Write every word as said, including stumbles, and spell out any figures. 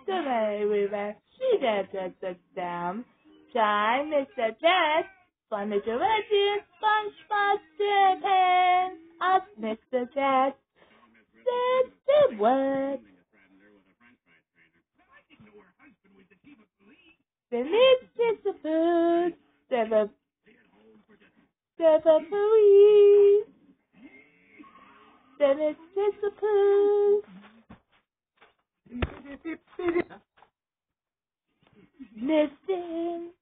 the way we were seated at the dam. Shine, Mister Jet, fun Mister Reggie, SpongeBob SquarePants, ask Mister Jet, said the word. The lips is the food, the the police. The lips is the food. Listen.